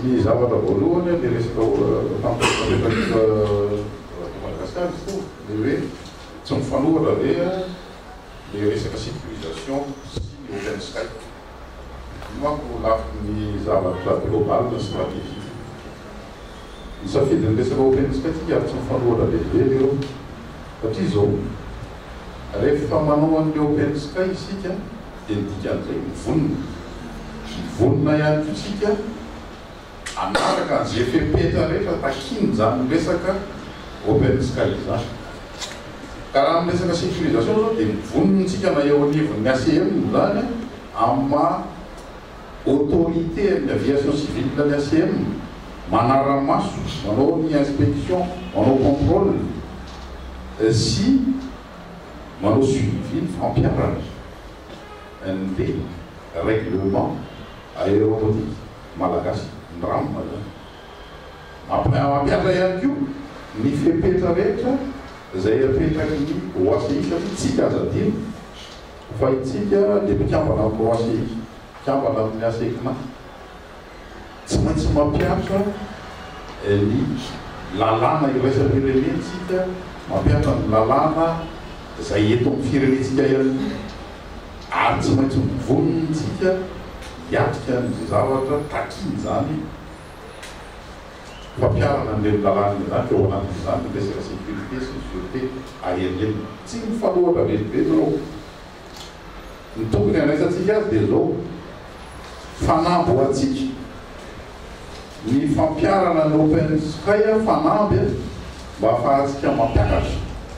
Ny zavatra voalohany dia resaka fampiasana Madagasikara dia hoe tsy mifanohitra ve le resaka sécurisation sy ny open sky. Manko lafiny zavatra global stratégie. Nisafidiny resaka open sky tika ary tsy mifanohitra lehibe eo satria izao rehefa manao an'le open sky isika dia ny dikan'izay mivonona ihany koa tsika anaraka an'izay fepetra rehetra takiny zany resaka open sky zany. Ka raha amin'ny resaka sécurisation zao dia mivonontsika na eo anivon'ny ACM zany amin'ny autorité ny aviation civile ny ACM manara-maso manao ny inspection manao contrôle sy manao suivi ny fampiarana an'le règlement aéronautique malagasy ny ramo zany. Mampiatra ihany koa ny fepetra rehetra izay apetraky ny OACI satria tsika aza adino fa itsika dia mpikambana amin'ny OACI mpikambana amin'ny ACECNA tsy maintsy mampiatra ny lalàna iraisam-pirenentsika mampiatra ny lalàna izay eto amin'ny firenentsika ihany ary tsy maintsy mivonontsika hiatrika ny zavatra takiny zany fampiarana an'le lalàna zany eo anatin'izany resaka sécurité sy sûreté aérienne tsy mifanohitra lehibe zao. Ny tokony andraisantsika azy dia zao fanambo atsika ny fampiarana ny open sky fanamby mba ahafahantsika mampiakatra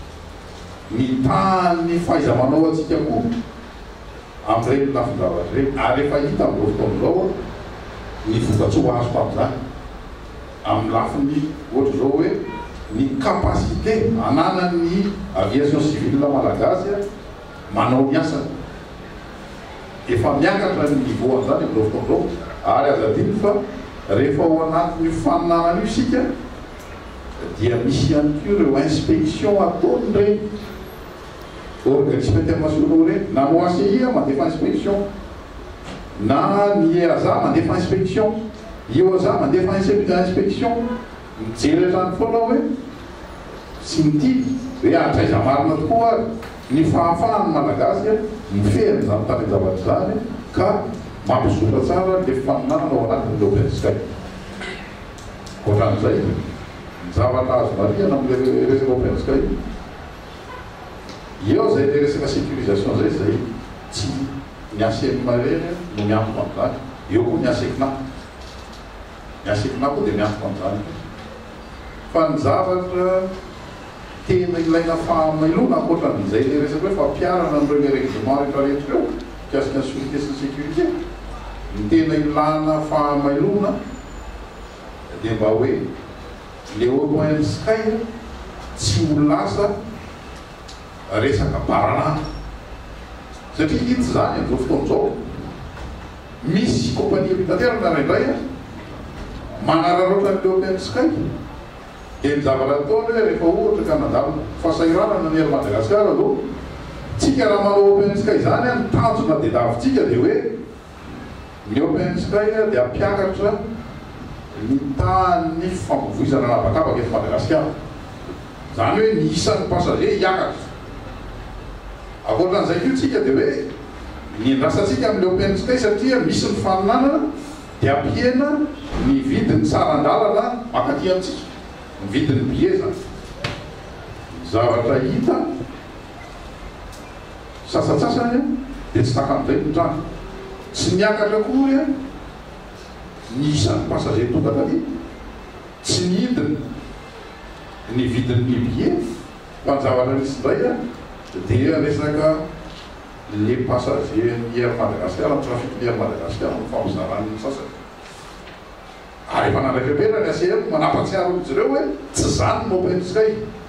ny tany fahaiza-manao atsika koa amin'ireny lafin-javatra ireny ary efa hita amin'izao fotoan'izao ny vokatsoa azo tamin'izany amin'ny lafiny ohatra zao hoe ny capacité ananan'ny aviation civile malagasy manao ny asany efa miakatra ny niveau an'izany amin'izao fotoan'izao ary aza adino fa rehefa ao anatin'ny faninanana io isika dia misy ihany koa ireo inspection ataony ireny organisme internationaux ireny na no ACI mandefa inspection na ny EASA mandefa inspection IOSA mandefa inspection mijery zany foana hoe sy mitidy hoe atraiza marina tokoa ary ny fahafahany malagasy mifery zany tany zavatra zany ka mampizotra tsara le faninanana ao anatin'le open sky. Ohatran'izay ny zavatra azo marihana amin'le resaka open sky eo zay le resaka sécurisation zay zay tsy ny ACM reny no miantoko amin'izany eo koa ny ACECNA. Ny ACECNA koa dia miantoko amin'izany fa ny zavatra tena ilaina fahamailona ankoatran'izay le resaka hoe fampiarana amin'ireo règlement rehetrarehetra eo mikasika ny sûreté sy ny sécurité ny tena ilana fahamailona dia mba hoe le open sky tsy ho lasa resaka baranana satria hitsy zany amin'izao fotoan'izao misy compagnie militaire naraindray manararoatra n'le open sky dia ny zavatra ataony hoe rehefa ohatra ka nandalo fahasahiranana ny ery Madagasikara zao tsika raha manao open sky zany ny tanjona dia davitsika dia hoe ny open sky dia ampiakatra ny tany fampivoizana anabakabaka eto Madagasikara zany hoe ny isan'ny passager hiakatra. Akoatran'izay koa tsika dia hoe ny rasantsika amin'le open sky satria misy ny faninanana dia ampiena ny vidiny sarandalana makaty amintsika ny vidiny billet zany zavatra hita sasatsasany dia tsy takan'izay ny trano tsy miakatra kory ny isan'ny passager tonga taty tsy nihidiny ny vidin'ny billet fa ny zavatra misy indray dia resaka le passager ny air Madagasikara ny trafic ny air Madagasikara ny fampizaran'ny sasany ary efa nandraikepetra ny ACM manampatsiaro izy ireo hoe tsy zany ny open sky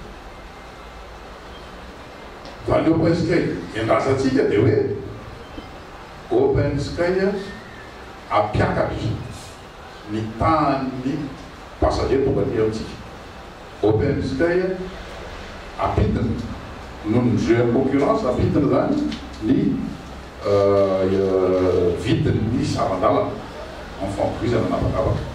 fa ny open sky endrasantsika dia hoe open sky ampiakatra ny tany passager tonga ty amintsika open sky ampidina noho ny jeu en concurrence ampidina zany ny vidin'ny sarandalana amin'ny fampivoizana anabakabaka.